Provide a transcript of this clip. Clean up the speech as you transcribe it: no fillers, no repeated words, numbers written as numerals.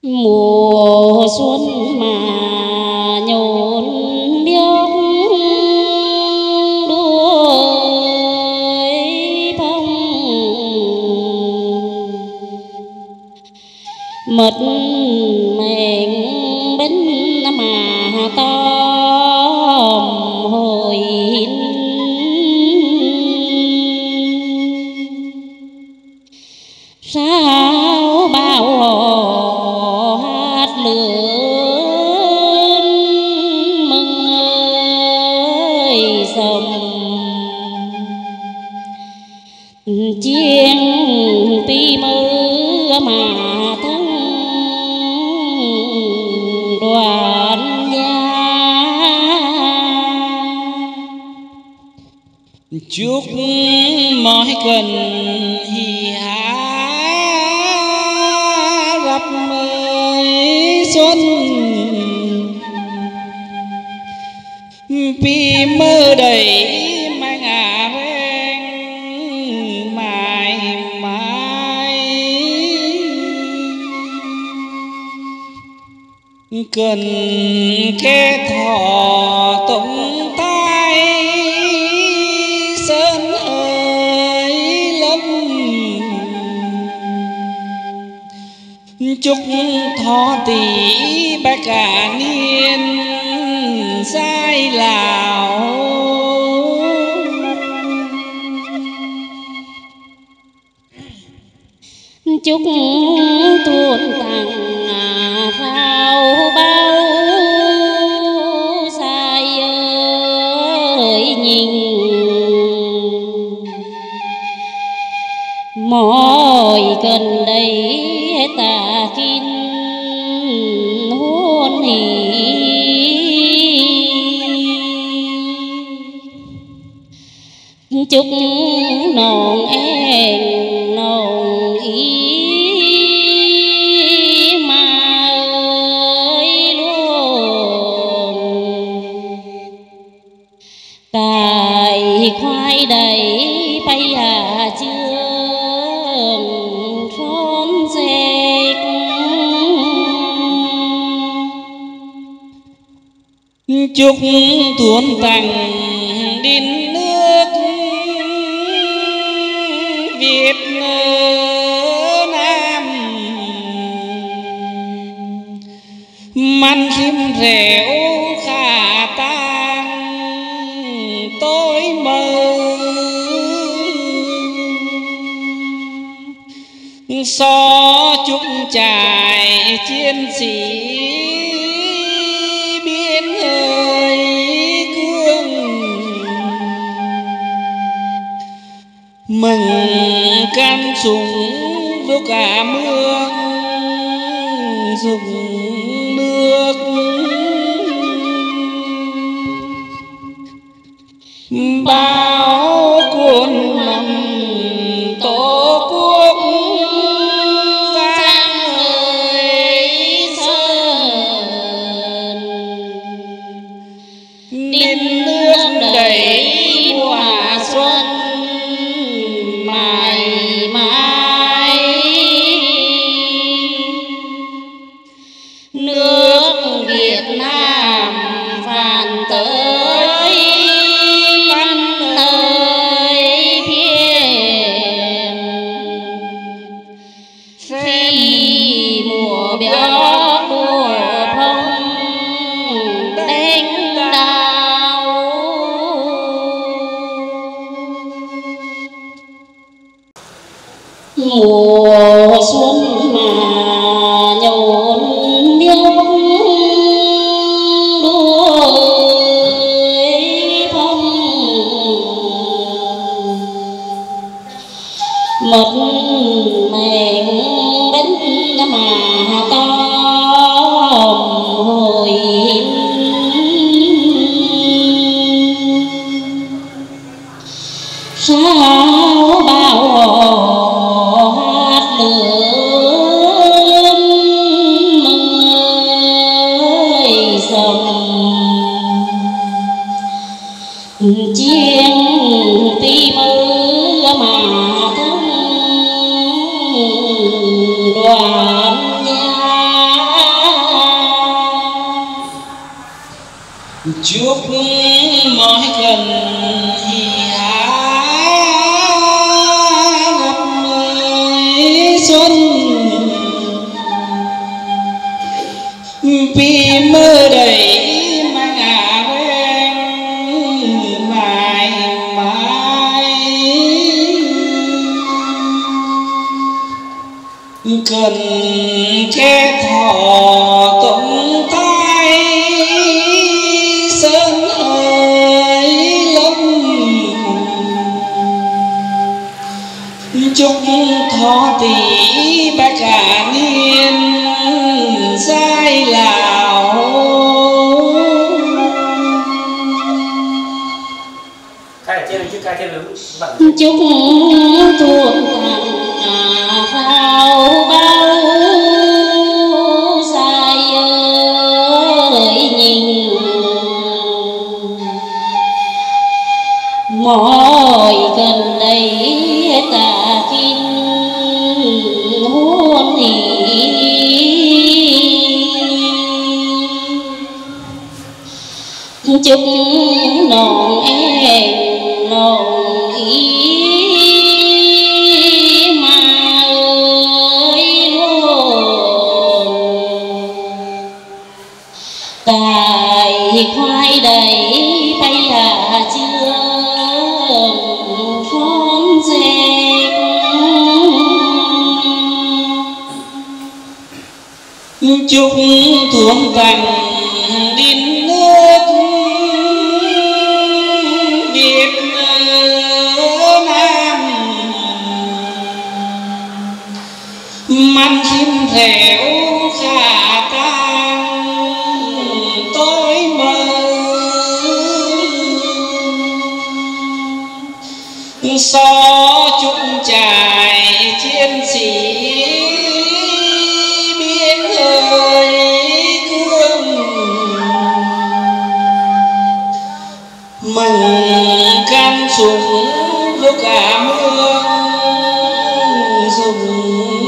Mùa xuân mà nhộn biếc đuôi phong, mật mệnh bên mà tóm hồi sao bao hát lượn mừng ơi sầm chiêng pi mơ mà thân đoàn gia chúc mọi cần hi há gặp mới xuân pi mơ đầy mang reng mãi mãi cần kết thọ tụng tai sơn ơi lâm chúc thọ tỷ bách cả niên sai lào chúc tuôn tặng rau bao sai ơi nhìn mọi cần đây ta kín hôn hỉ chúc nồng em nồng ý mà ơi luôn cài khoai đầy bay trường trốn dệt chúc tuôn tặng đến nước Việt Nam man khim rẻo khả tang tối mơ so chúc trải chiến sĩ biên hơi cương mừng cam súng vô cả mương dùng nước bao cuốn năm tổ quốc giang ơi sơn đến nước đầy mùa xuân mãi mãi nước Việt Nam phàn tới văn ơi phiền phi mùa béo mùa phong đánh đau mùa xuân mà nhộn biếc đuôi phong một mệnh bánh mà tóm hồi sao bao hát lượn mừng ơi sầm chiêng pi mơ mà thân đoàn gia cần gì hả gặp người xuân vì mơ đầy mang quen mãi mãi cần che thọ tổng tay sơn ơi lông chúc thọ tỷ bạc cả niên giai lào cái trên chứ cái trên bạn chúc thuộc tặng phao bao dài ơi nhìn mọi gần đây ta kinh hôn chúc nồng em nồng ý mà ơi luôn tài khoai đầy bay là chưa phong dệt chúc thuồng tành đin nước Việt Nam man chim thèo khả tang tối mơ so chung trải chiến sĩ biên ơi cương mừng can súng lúc cả mưa dùng